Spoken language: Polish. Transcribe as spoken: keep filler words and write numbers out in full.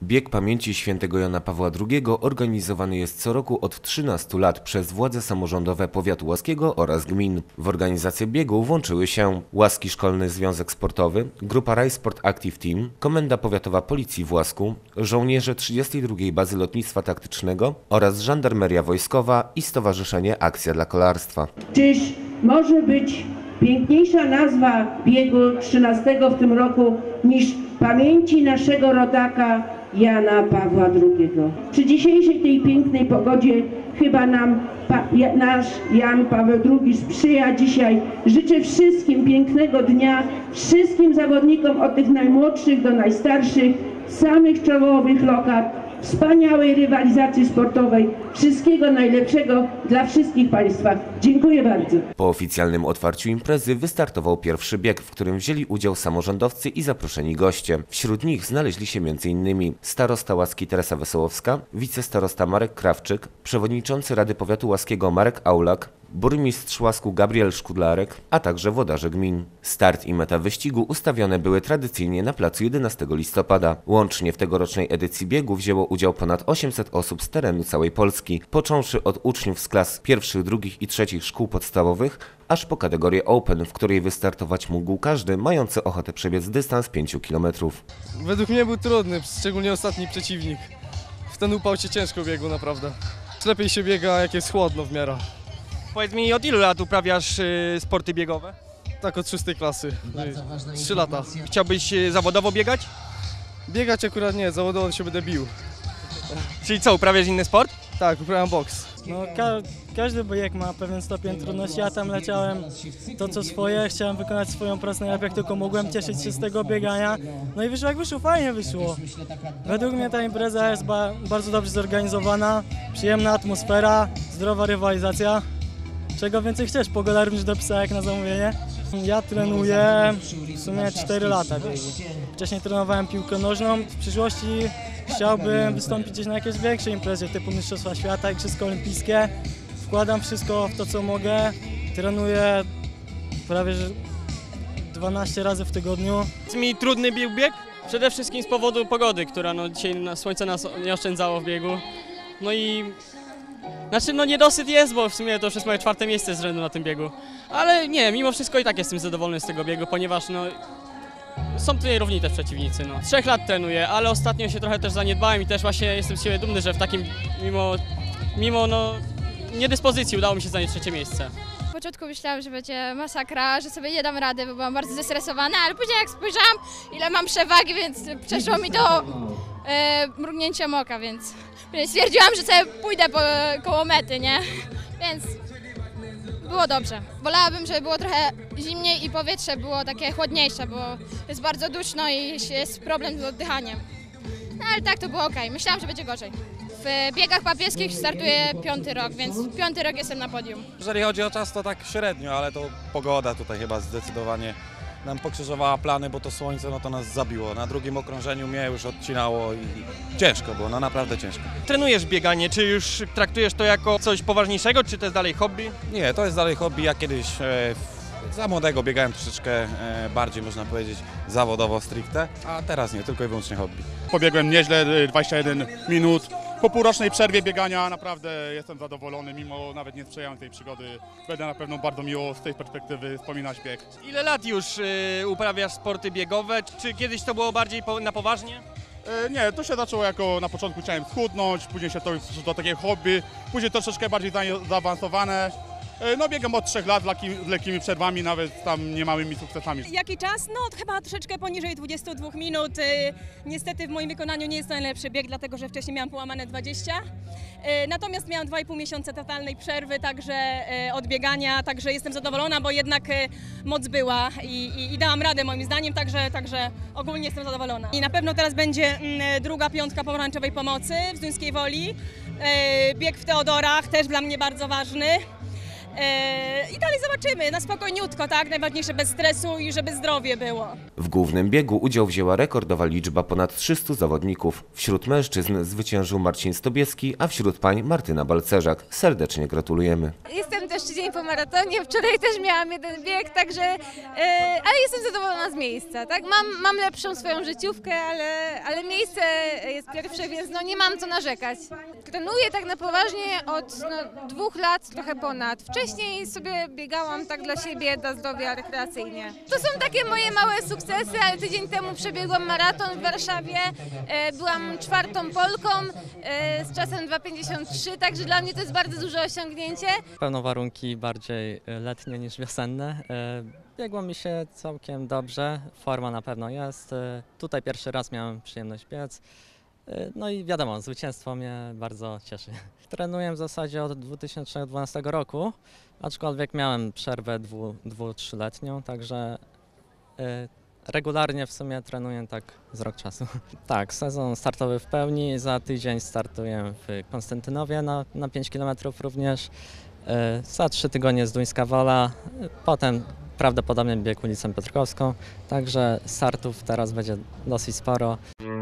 Bieg pamięci świętego Jana Pawła drugiego organizowany jest co roku od trzynastu lat przez władze samorządowe powiatu łaskiego oraz gmin. W organizację biegu włączyły się Łaski Szkolny Związek Sportowy, Grupa Rajsport Active Team, Komenda Powiatowa Policji w Łasku, żołnierze trzydziestej drugiej Bazy Lotnictwa Taktycznego oraz Żandarmeria Wojskowa i Stowarzyszenie Akcja dla Kolarstwa. Czyż może być piękniejsza nazwa biegu trzynastego w tym roku niż pamięci naszego rodaka Jana Pawła drugiego. Przy dzisiejszej tej pięknej pogodzie chyba nam pa, nasz Jan Paweł drugi sprzyja dzisiaj. Życzę wszystkim pięknego dnia, wszystkim zawodnikom od tych najmłodszych do najstarszych, samych czołowych lokat, wspaniałej rywalizacji sportowej, wszystkiego najlepszego dla wszystkich Państwa. Dziękuję bardzo. Po oficjalnym otwarciu imprezy wystartował pierwszy bieg, w którym wzięli udział samorządowcy i zaproszeni goście. Wśród nich znaleźli się między innymi starosta Łaski Teresa Wesołowska, wicestarosta Marek Krawczyk, przewodniczący Rady Powiatu Łaskiego Marek Aulak, burmistrz Łasku Gabriel Szkudlarek, a także włodarze gmin. Start i meta wyścigu ustawione były tradycyjnie na placu jedenastego listopada. Łącznie w tegorocznej edycji biegu wzięło udział ponad osiemset osób z terenu całej Polski, począwszy od uczniów z klas pierwszych, drugich i trzecich szkół podstawowych, aż po kategorię Open, w której wystartować mógł każdy mający ochotę przebiec dystans pięciu kilometrów. Według mnie był trudny, szczególnie ostatni przeciwnik. W ten upał się ciężko biegł naprawdę. Lepiej się biega, jak jest chłodno w miarę. Powiedz mi, od ilu lat uprawiasz y, sporty biegowe? Tak od szóstej klasy, trzy lata. Chciałbyś y, zawodowo biegać? Biegać akurat nie, zawodowo się będę bił. Czyli co, uprawiasz inny sport? Tak, uprawiam boks. No, ka każdy bieg ma pewien stopień trudności, ja tam leciałem to co swoje, chciałem wykonać swoją pracę najlepiej jak tylko mogłem, cieszyć się z tego biegania. No i wyszło jak wyszło, fajnie wyszło. Według mnie ta impreza jest ba bardzo dobrze zorganizowana, przyjemna atmosfera, zdrowa rywalizacja. Czego więcej chcesz? Pogoda również dopisała jak na zamówienie. Ja trenuję w sumie cztery lata biegu. Wcześniej trenowałem piłkę nożną. W przyszłości chciałbym wystąpić gdzieś na jakiejś większej imprezie typu Mistrzostwa Świata, Igrzyska Olimpijskie. Wkładam wszystko w to, co mogę. Trenuję prawie dwanaście razy w tygodniu. Jest mi trudny bieg bieg? Przede wszystkim z powodu pogody, która no, dzisiaj na słońce nas nie oszczędzało w biegu. No i Znaczy, no niedosyt jest, bo w sumie to już jest moje czwarte miejsce z rzędu na tym biegu. Ale nie, mimo wszystko i tak jestem zadowolony z tego biegu, ponieważ no, są tutaj równi też przeciwnicy. No. Trzech lat trenuję, ale ostatnio się trochę też zaniedbałem i też właśnie jestem z siebie dumny, że w takim, mimo, mimo no, niedyspozycji udało mi się zająć trzecie miejsce. Na początku myślałam, że będzie masakra, że sobie nie dam rady, bo byłam bardzo zestresowana, ale później jak spojrzałam, ile mam przewagi, więc przeszło mi to e, mrugnięciem oka, więc, więc stwierdziłam, że sobie pójdę po, koło mety, nie? Więc było dobrze. Wolałabym, żeby było trochę zimniej i powietrze było takie chłodniejsze, bo jest bardzo duszno i jest problem z oddychaniem. No ale tak to było ok. Myślałam, że będzie gorzej. W biegach papieskich startuję piąty rok, więc piąty rok jestem na podium. Jeżeli chodzi o czas, to tak średnio, ale to pogoda tutaj chyba zdecydowanie nam pokrzyżowała plany, bo to słońce no to nas zabiło. Na drugim okrążeniu mnie już odcinało i ciężko było, no naprawdę ciężko. Trenujesz bieganie, czy już traktujesz to jako coś poważniejszego, czy to jest dalej hobby? Nie, to jest dalej hobby. Ja kiedyś e, za młodego biegałem troszeczkę e, bardziej, można powiedzieć, zawodowo stricte, a teraz nie, tylko i wyłącznie hobby. Pobiegłem nieźle, dwadzieścia jeden minut. Po półrocznej przerwie biegania naprawdę jestem zadowolony, mimo nawet nie sprzyjałem tej przygody. Będę na pewno bardzo miło z tej perspektywy wspominać bieg. Ile lat już y, uprawiasz sporty biegowe? Czy kiedyś to było bardziej po, na poważnie? E, nie, to się zaczęło jako na początku chciałem schudnąć, później się to już do takiego hobby, później troszeczkę bardziej zaawansowane. E, no biegam od trzech lat z, laki, z lekkimi przerwami, nawet tam niemałymi sukcesami. Jaki czas? No chyba troszeczkę poniżej dwudziestu dwóch minut. Niestety w moim wykonaniu nie jest to najlepszy bieg, dlatego że wcześniej miałam połamane dwadzieścia. Natomiast miałam dwa i pół miesiąca totalnej przerwy, także od biegania, także jestem zadowolona, bo jednak moc była i, i, i dałam radę moim zdaniem, także, także ogólnie jestem zadowolona. I na pewno teraz będzie druga piątka pomarańczowej pomocy w Zduńskiej Woli. Bieg w Teodorach też dla mnie bardzo ważny. E, I dalej zobaczymy, na spokojniutko, tak? Najważniejsze bez stresu i żeby zdrowie było. W głównym biegu udział wzięła rekordowa liczba ponad trzystu zawodników. Wśród mężczyzn zwyciężył Marcin Stobieski, a wśród pań Martyna Balcerzak. Serdecznie gratulujemy. Jestem też tydzień po maratonie, wczoraj też miałam jeden bieg, także, e, ale jestem zadowolona z miejsca, tak? Mam, mam lepszą swoją życiówkę, ale, ale miejsce jest pierwsze, więc no nie mam co narzekać. Trenuję tak na poważnie od no, dwóch lat, trochę ponad. Wcześniej sobie biegałam tak dla siebie, dla zdrowia, rekreacyjnie. To są takie moje małe sukcesy, ale tydzień temu przebiegłam maraton w Warszawie, e, byłam czwartą Polką e, z czasem dwa pięćdziesiąt trzy, także dla mnie to jest bardzo duże osiągnięcie. Pewno warunki bardziej letnie niż wiosenne. Biegło mi się całkiem dobrze, forma na pewno jest. Tutaj pierwszy raz miałem przyjemność biec. No i wiadomo, zwycięstwo mnie bardzo cieszy. Trenuję w zasadzie od dwa tysiące dwunastego roku, aczkolwiek miałem przerwę dwu, dwu, trzyletnią, także regularnie w sumie trenuję tak z rok czasu. Tak, sezon startowy w pełni, za tydzień startuję w Konstantynowie na, na pięć kilometrów również. Za trzy tygodnie z Duńska Wola, potem prawdopodobnie bieg ulicą Piotrkowską, także startów teraz będzie dosyć sporo.